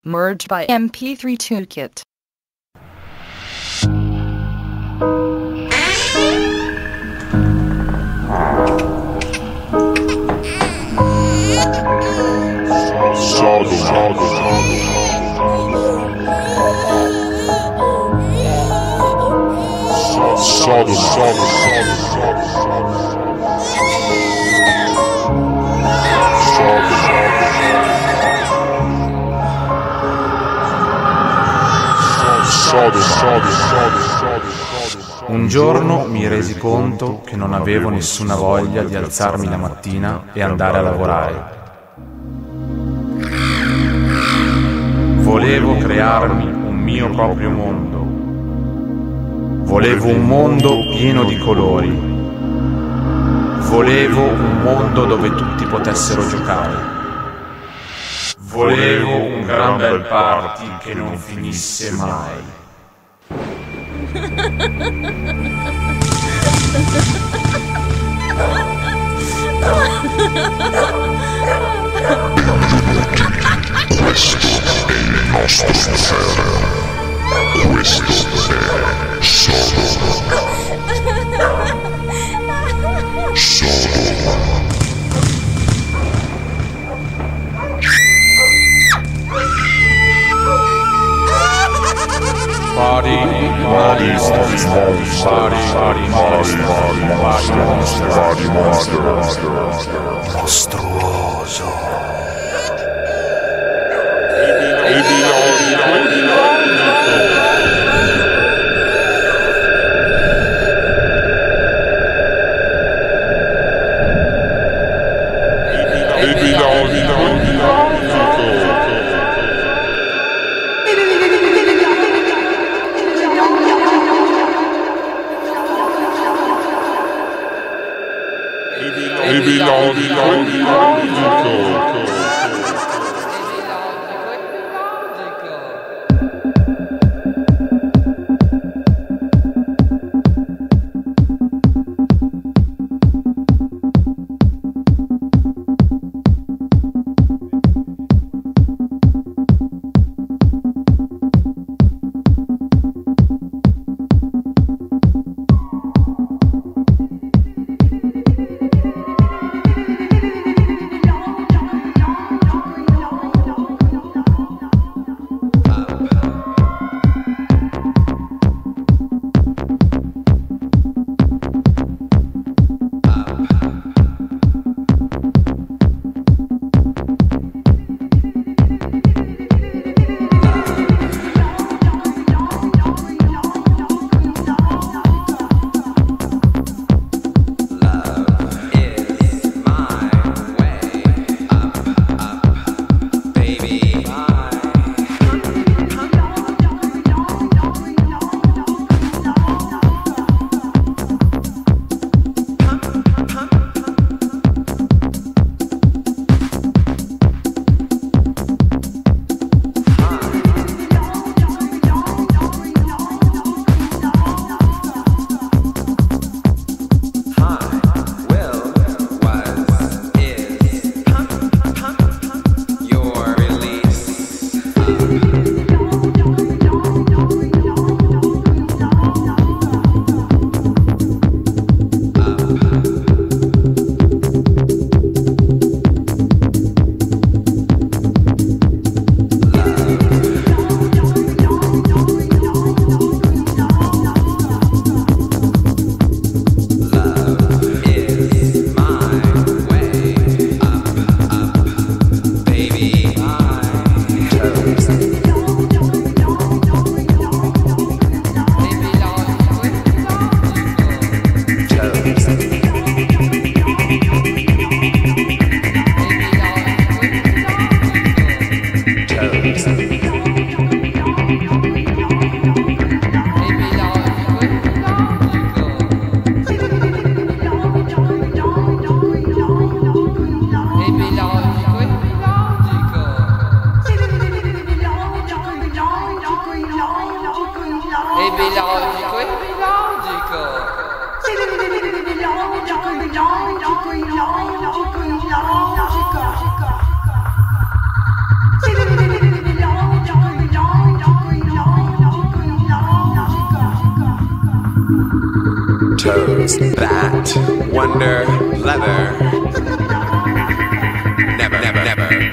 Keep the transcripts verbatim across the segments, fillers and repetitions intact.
Merged by M P three Toolkit. Sodom, Sodom, Sodom, Sodom, Un giorno mi resi conto che non avevo nessuna voglia di alzarmi la mattina e andare a lavorare. Volevo crearmi un mio proprio mondo. Volevo un mondo pieno di colori. Volevo un mondo dove tutti potessero giocare. Volevo un gran bel party che non finisse mai. Questo è il nostro inferno. Questo è Sodom. Sodom. Body, body, body, body, body, monster, body, monster, mostruoso. Baby, toes, bat, wonder, leather. Never, never, never.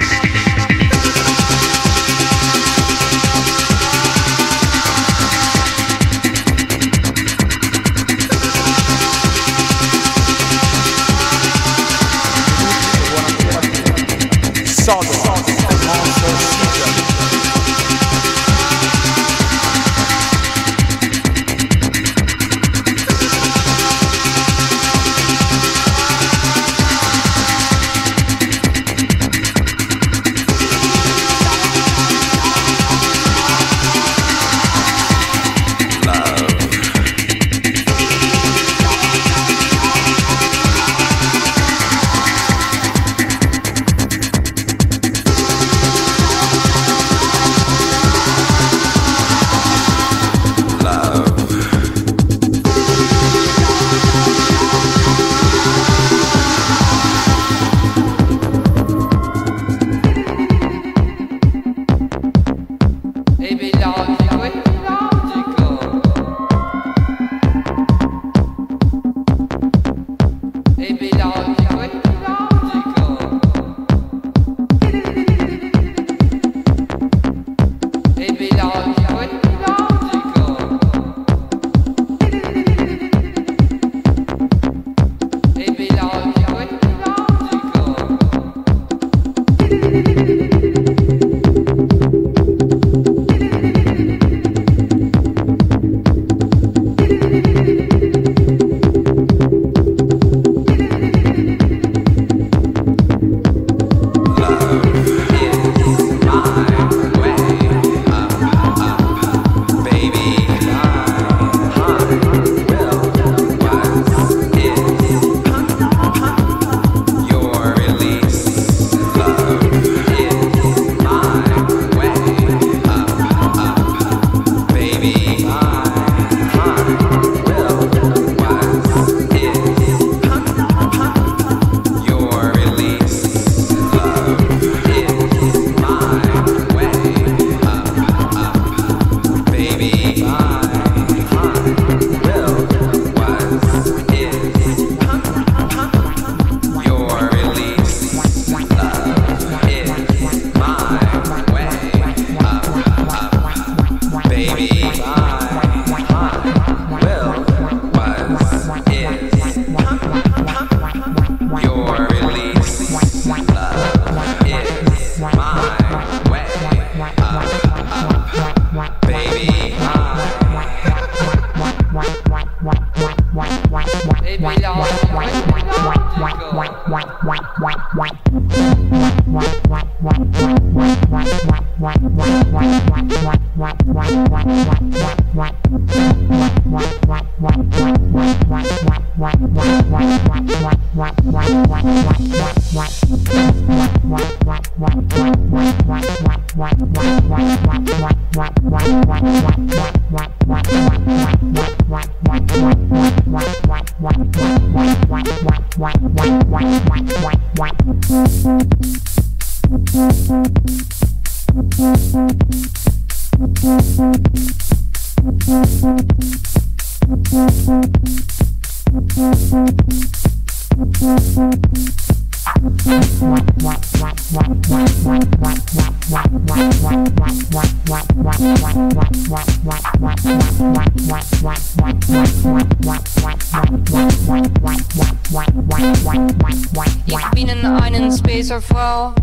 Ich bin in einen Spacerfrau.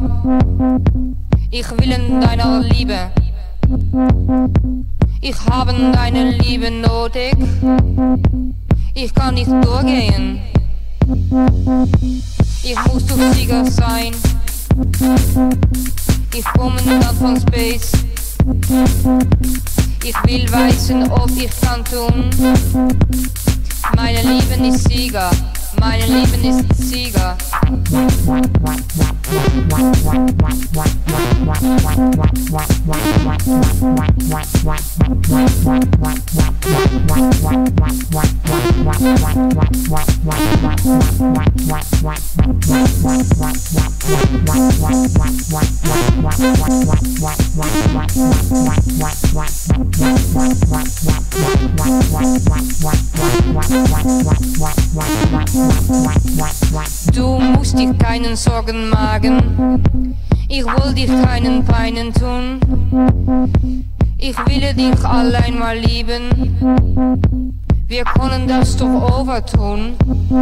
Ich will in deiner Liebe. Ich habe deine Liebe nötig. Ich kann nicht durchgehen. Ich muss doch sicher sein. Ich komme dann von Space. Ich will wissen, ob ich kann tun. Meine Liebe ist Sieger. Meine Liebe ist Sieger. Du musst dir keinen Sorgen machen, ich will dir keinen Peinen tun. Ich will dich allein mal lieben, wir können das doch overtun.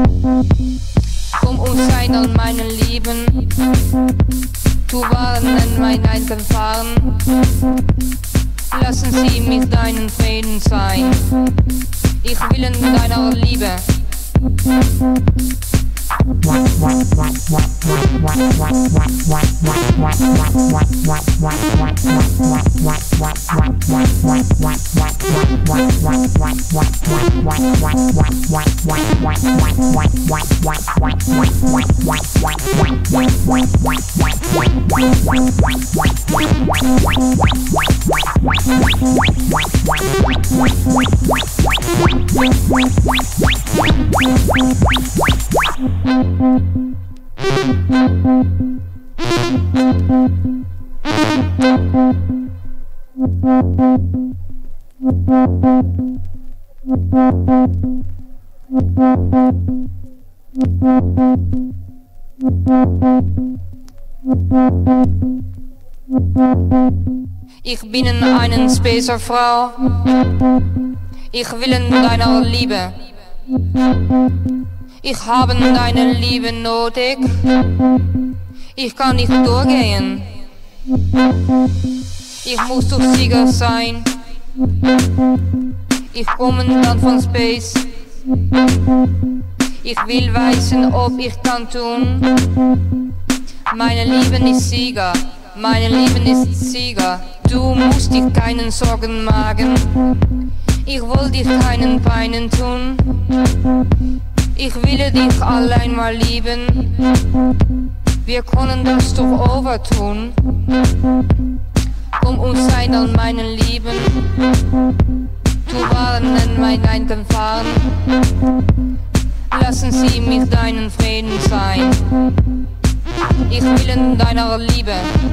Komm und sei an meinen Lieben, du warnen mein Eingefahren. Lassen Sie mit deinen Frieden sein, ich will in deiner Liebe. Ich bin eine Spacerfrau, ich will in deiner Liebe. Ich habe deine Liebe nötig, ich kann nicht durchgehen. Ich muss doch sicher sein, ich komme dann von Space. Ich will wissen, ob ich kann tun. Meine Liebe ist Sieger, meine Liebe ist Sieger. Du musst dir keinen Sorgen machen, ich will dir keinen Peinen tun. Ich will dich allein mal lieben, wir können das doch overtun. Komm und sei an meinen Lieben, du warnen mein Eingefahren. Lassen Sie mit deinen Frieden sein, ich will in deiner Liebe.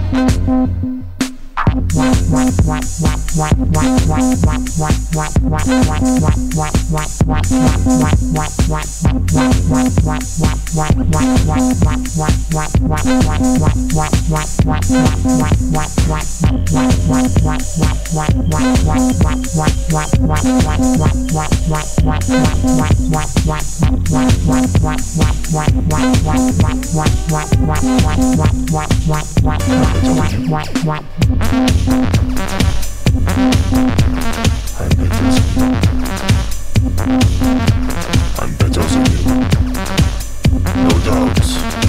I'm better than you, no doubt.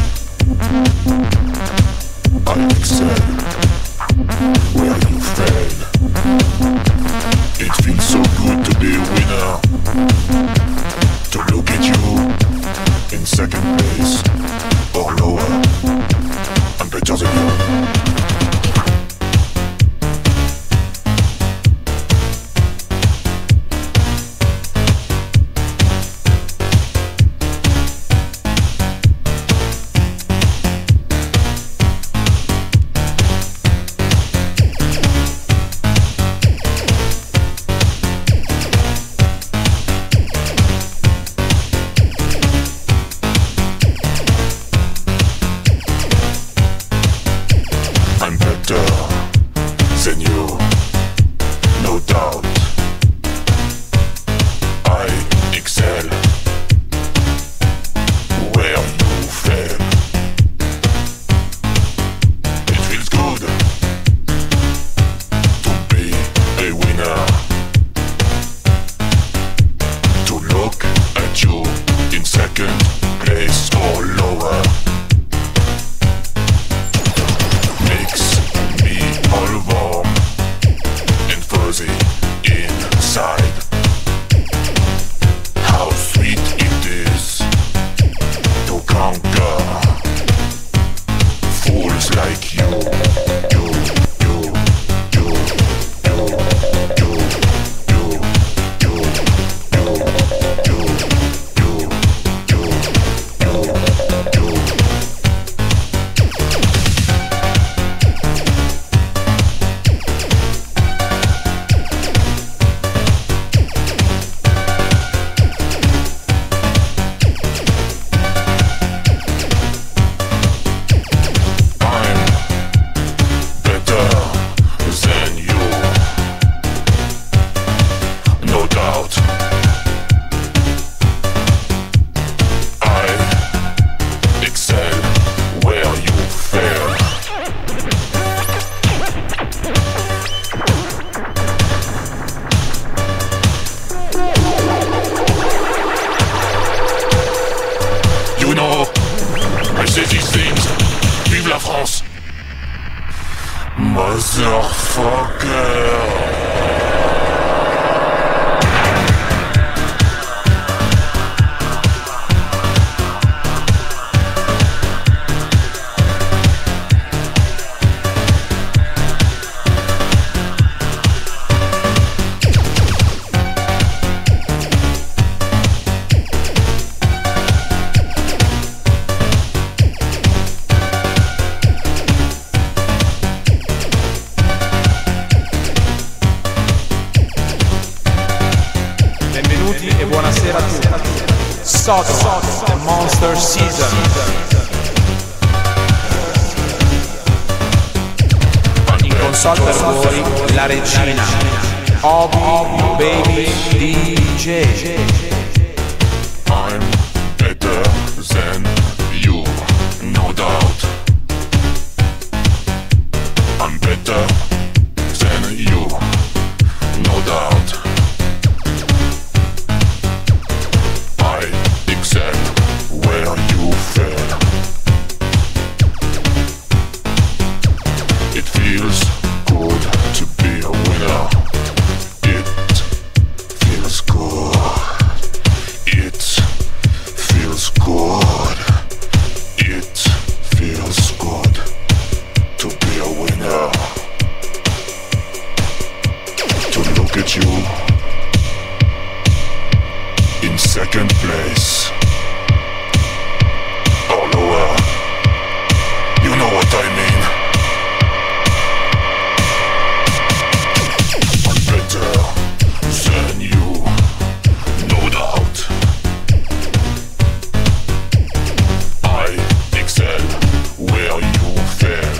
I excel where you fail. It feels so good to be a winner, to look at you in second place or lower. I'm better than you. Motherfucker. Sodom, the Monster Season. In console per voi la regina Obi Baby D J. I'm better than you, no doubt. I'm better than you, no doubt. I excel where you fail. It feels good to be a winner. It feels good. It feels good. It feels good to be a winner. To look at you in second place, all over. You know what I mean. I'm better than you, no doubt. I excel where you fail.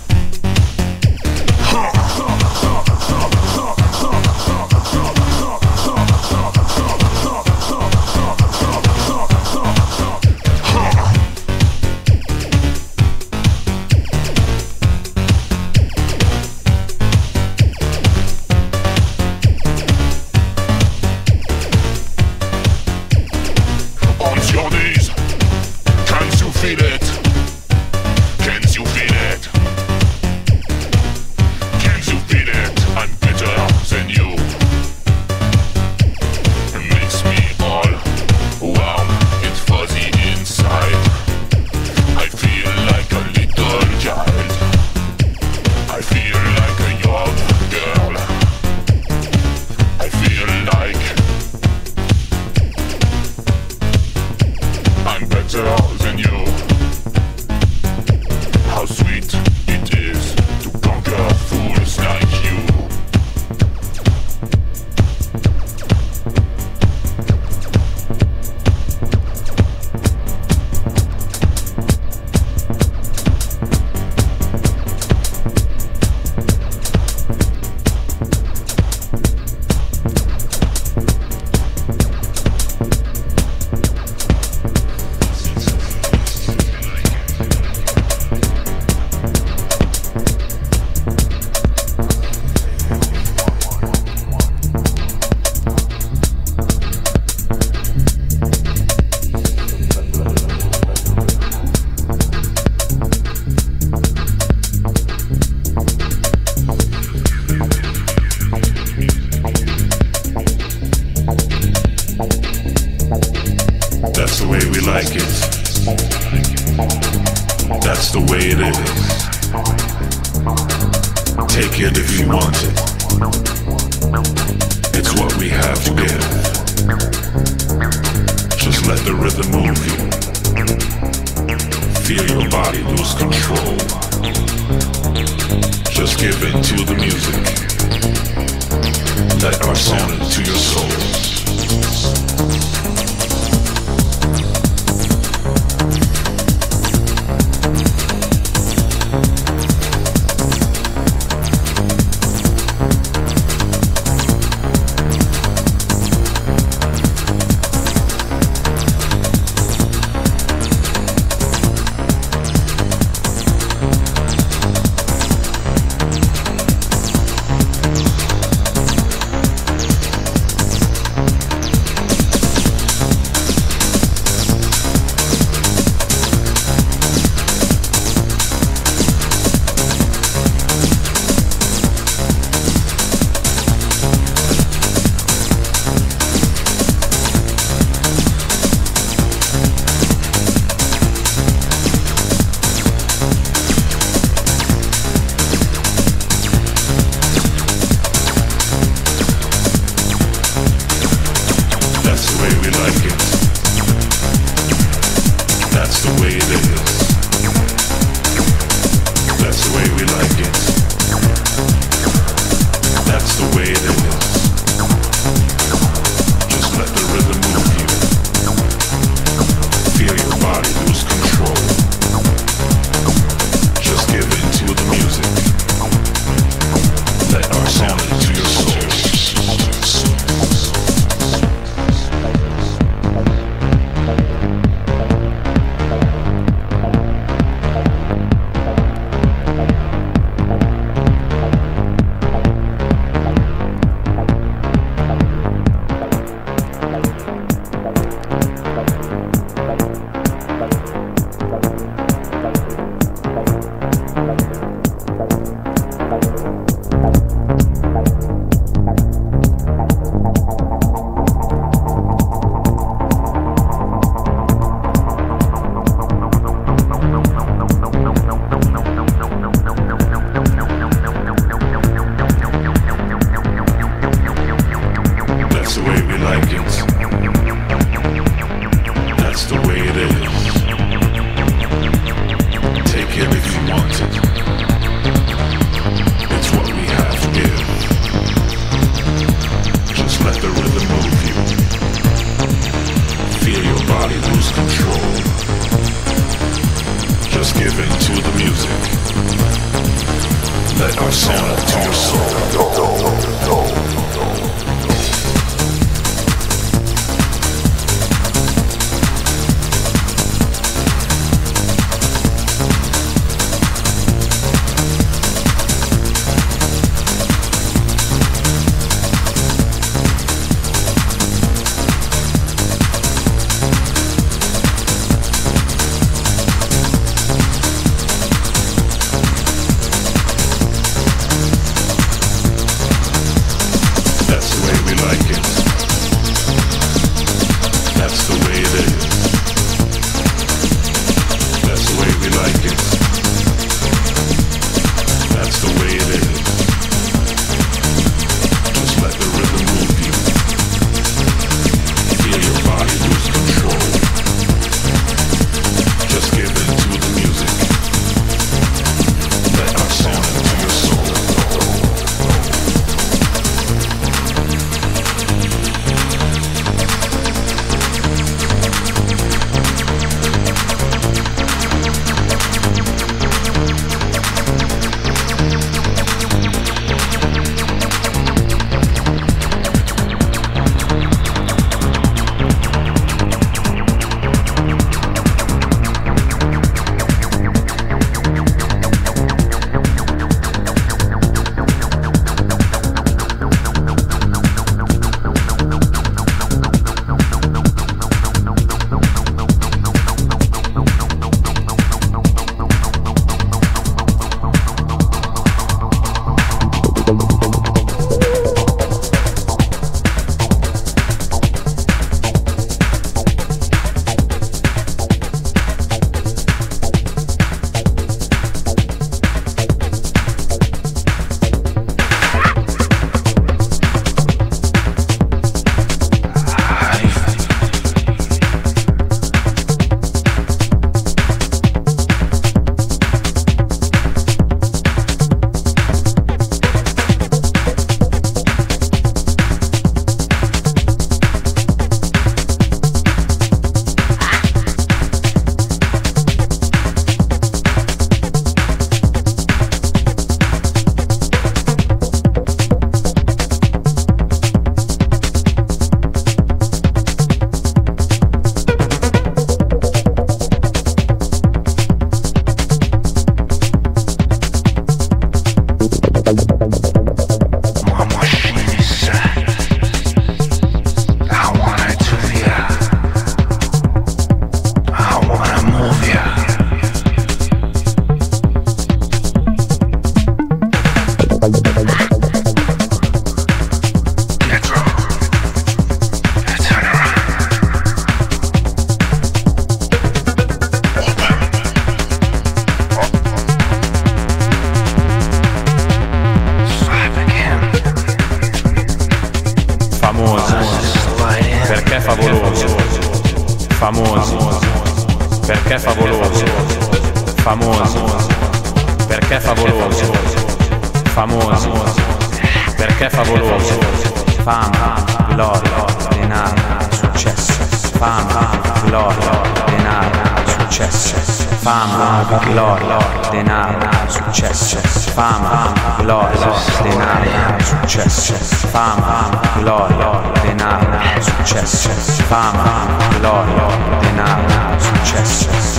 On your knees, can't you feel it? Can't you feel it? Can't you feel it? I'm better than you. It makes me all warm and fuzzy inside. I feel like a little child. I feel like a young girl. I feel like I'm better than you. How sweet it is to conquer fools like you. That's the way we like it. That's the way it is. Take it if you want it. It's what we have to give. Just let the rhythm move you. Feel your body lose control. Just give in to the music. Let our sound into your soul. our sound to your soul. famoso, perché favoloso, famoso, perché favoloso, famoso, perché favoloso, fama, gloria, denaro, successo, fama, gloria, denaro, successo, fama, gloria, denaro, successo, fama, gloria, denaro, successo, fama, gloria, denaro, successo, fama, gloria, denaro, successo.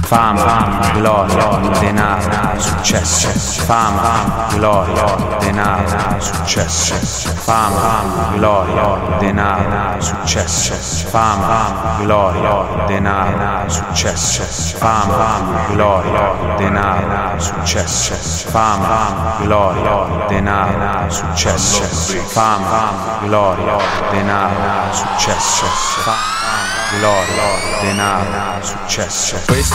Fama, gloria, denaro, successo. Fama, gloria, denaro, successo. Fama, gloria, denaro, successo. Fama, gloria, denaro, successo. Fama, gloria, denaro, successo. Fama, gloria, denaro, successo. Fama, gloria, denaro, successo. Fama, gloria, denaro, successo.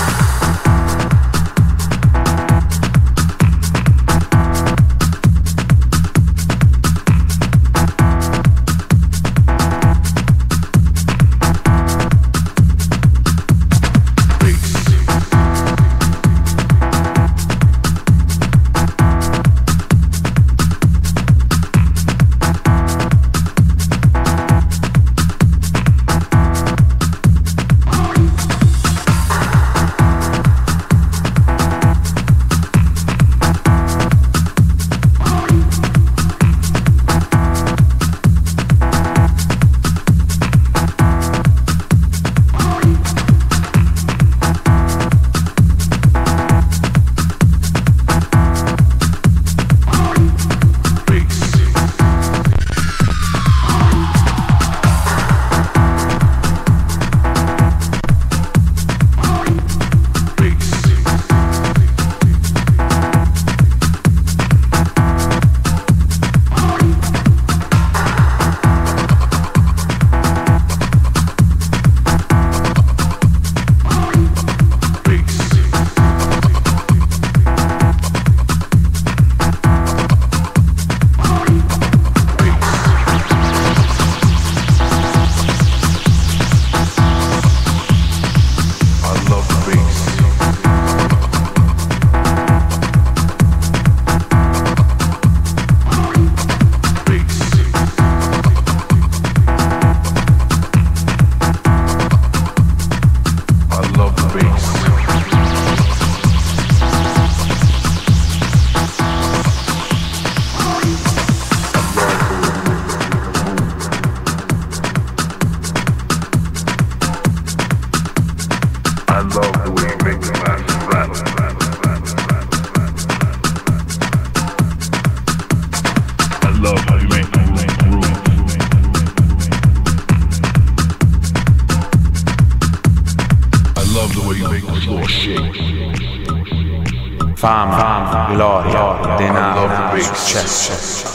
Fama, gloria, denaro, successo.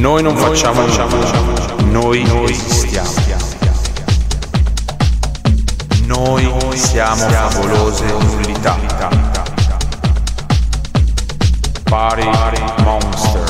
Noi non facciamo nulla, noi esistiamo. Noi siamo favolose nullità. Party Monster.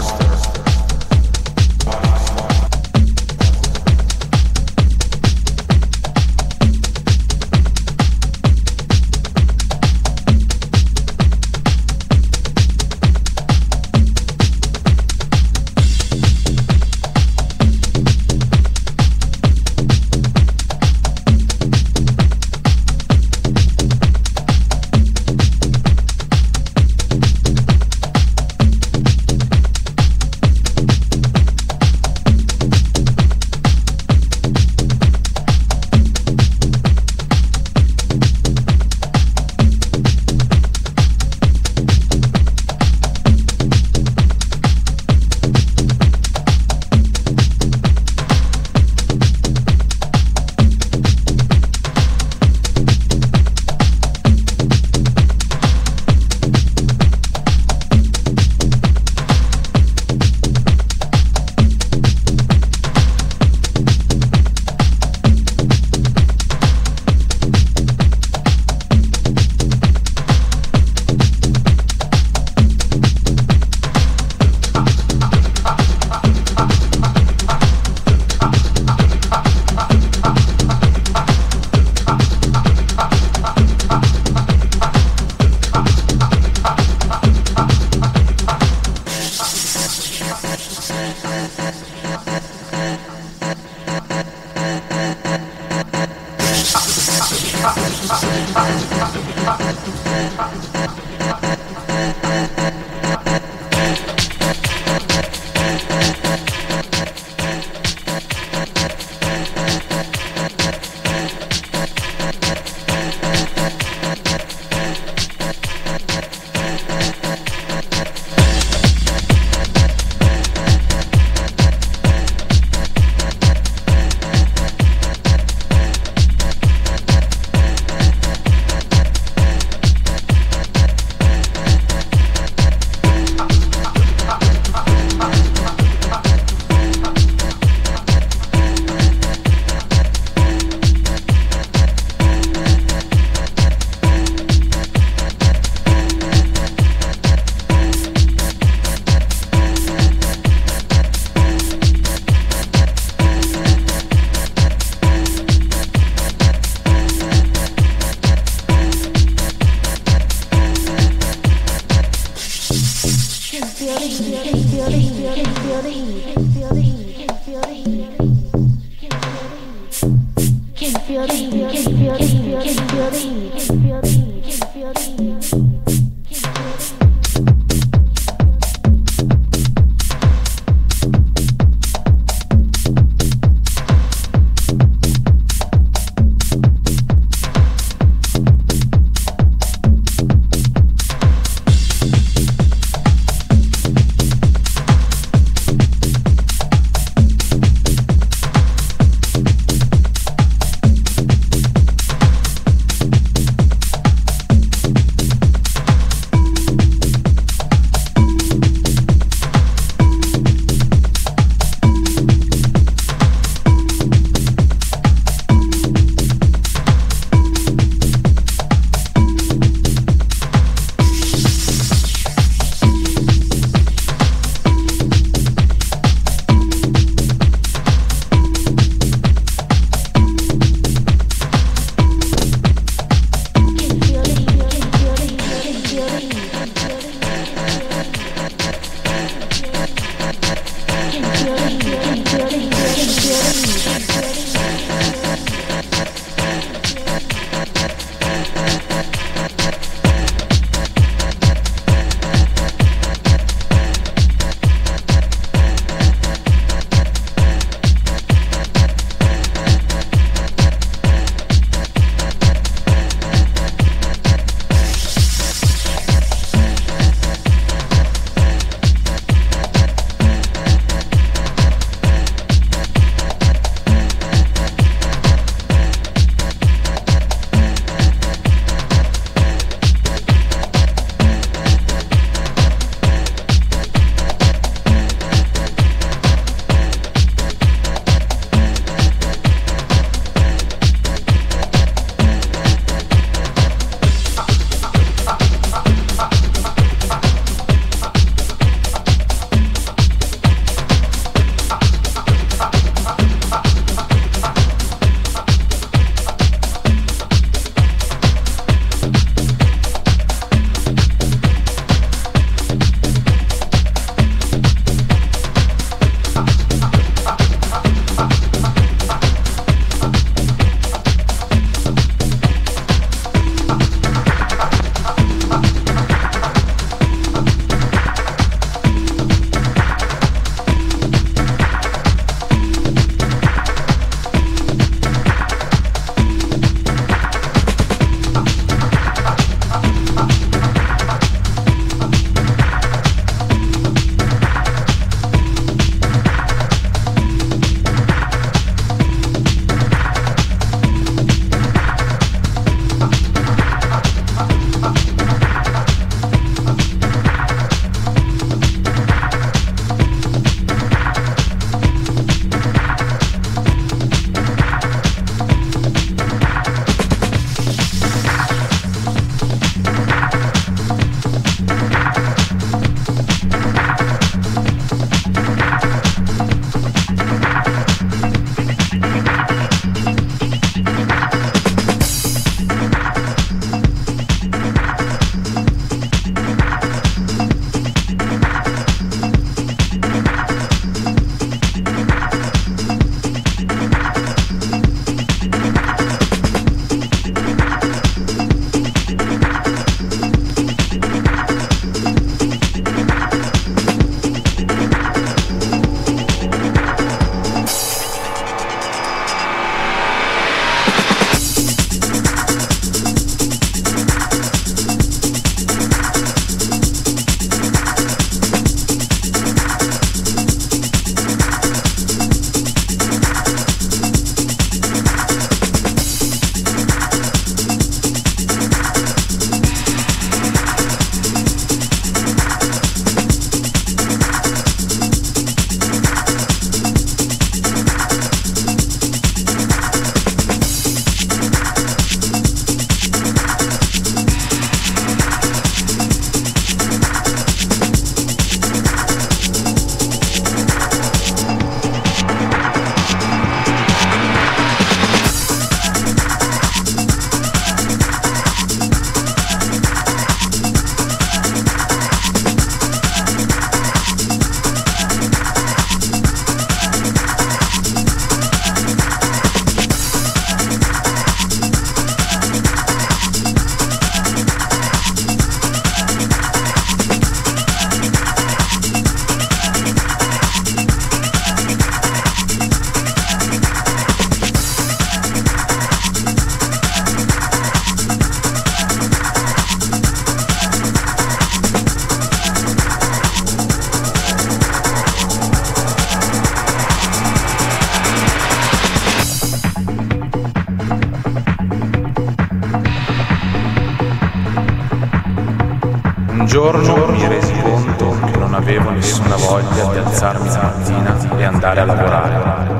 giorno mi resi conto che non avevo nessuna voglia di alzarmi la mattina e andare a lavorare.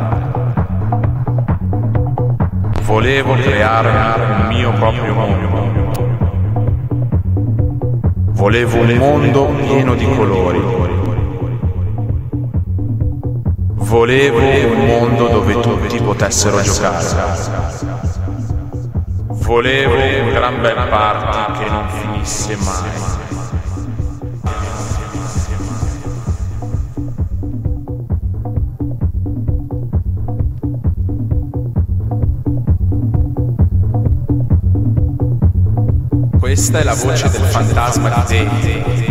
Volevo creare un mio proprio mondo. Volevo un mondo pieno di colori. Volevo un mondo dove tutti potessero giocare. Volevo un gran bel party che non finisse mai. Questa è la voce del fantasma di Dave.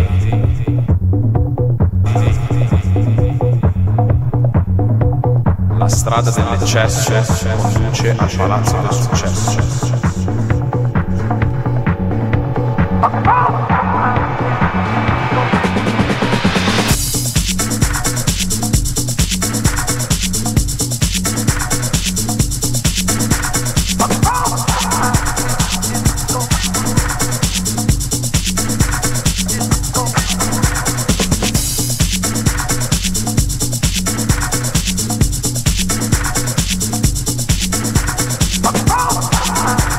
La strada dell'eccesso conduce al palazzo del successo. Ah!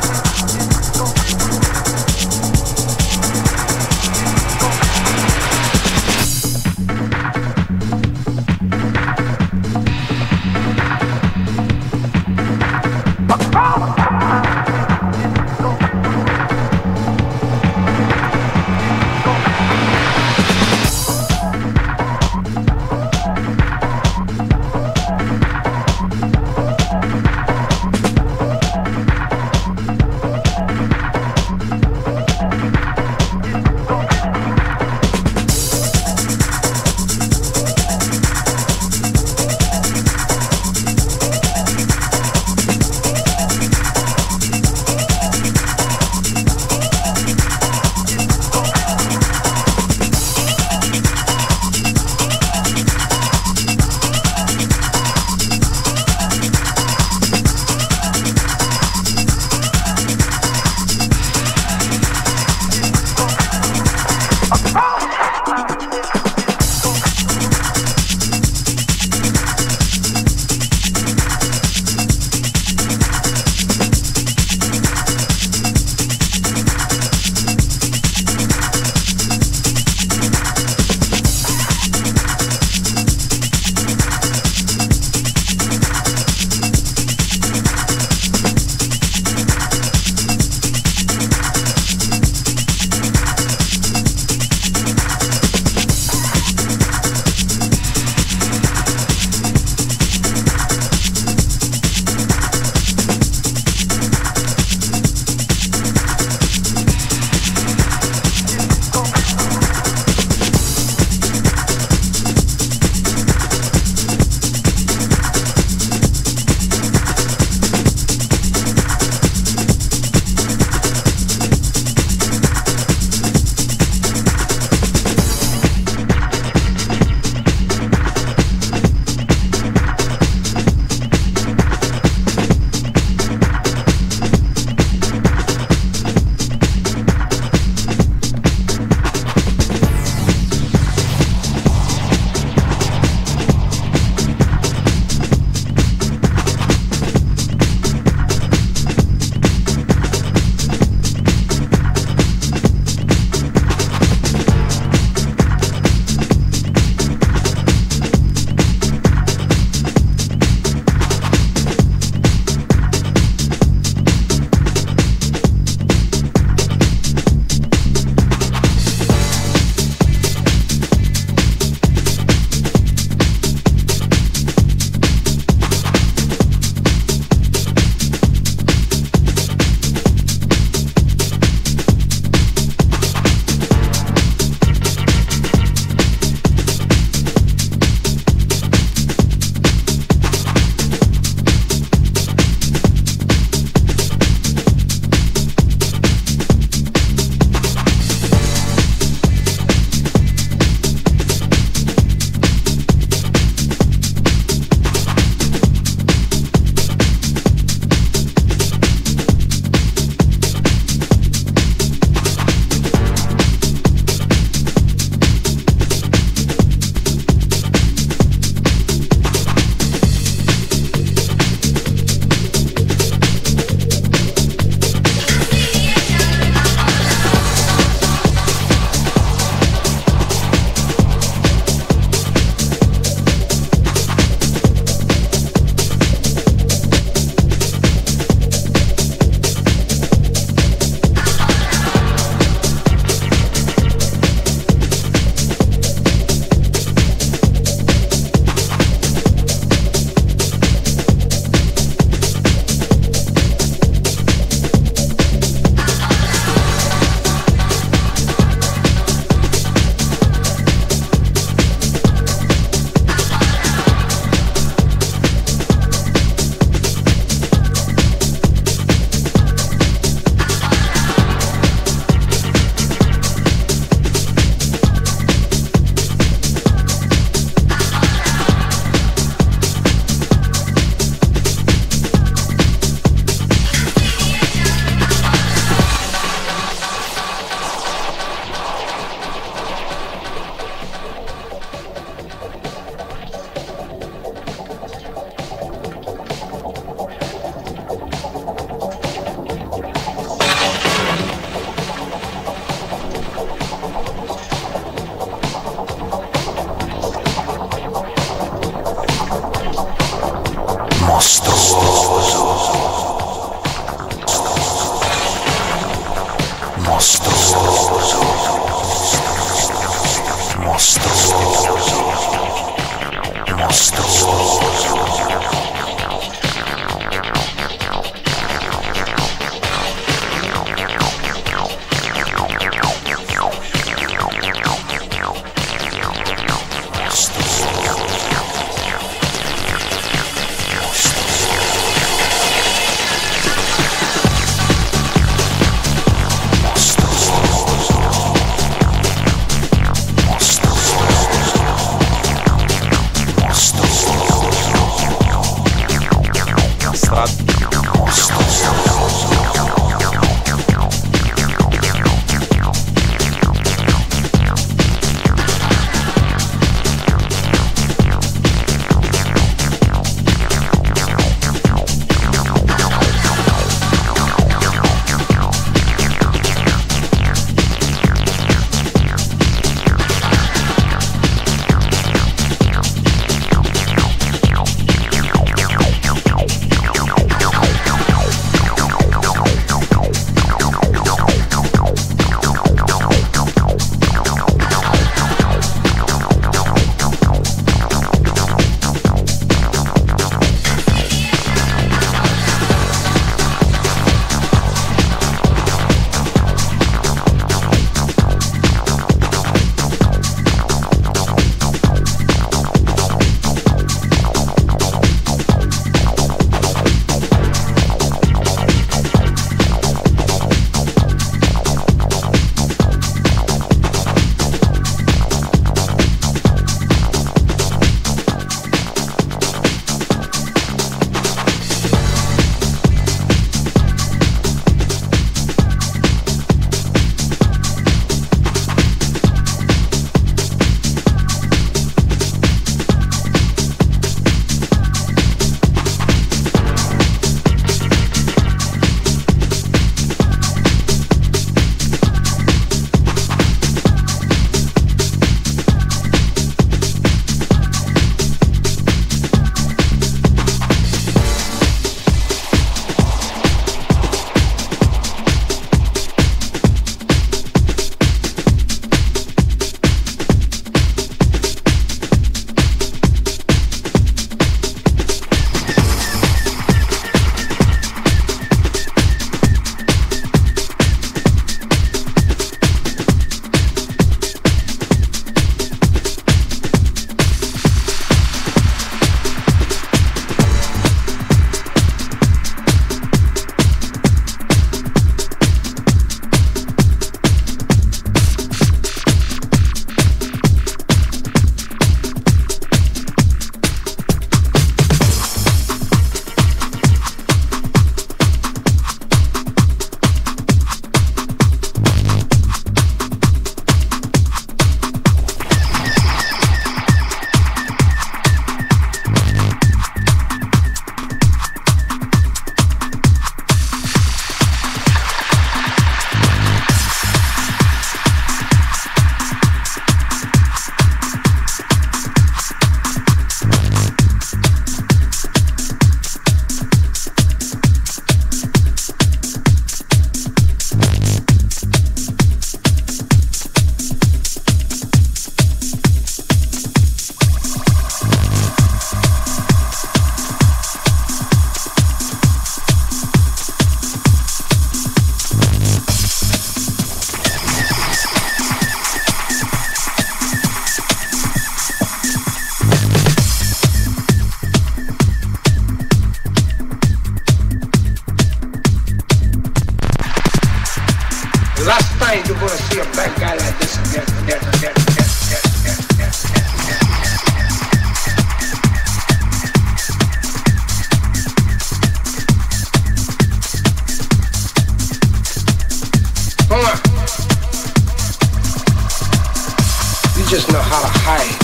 just know how to hide.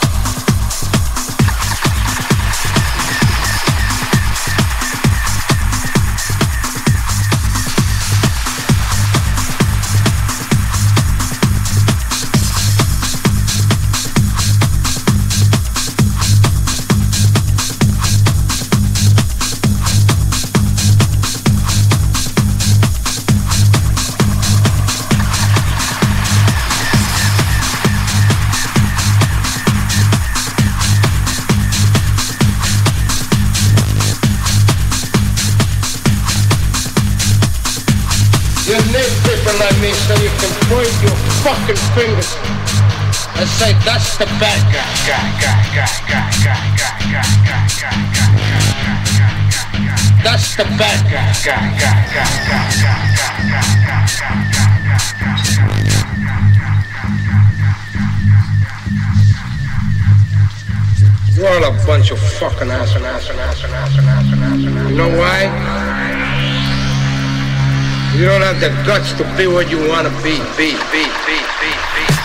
You need people like me so you can point your fucking fingers and say that's the bad guy. That's the bad guy. You're all a bunch of fucking ass and ass and ass and ass and ass and ass and ass. You know why? You don't have the guts to be what you want to be, be, be, be, be, be.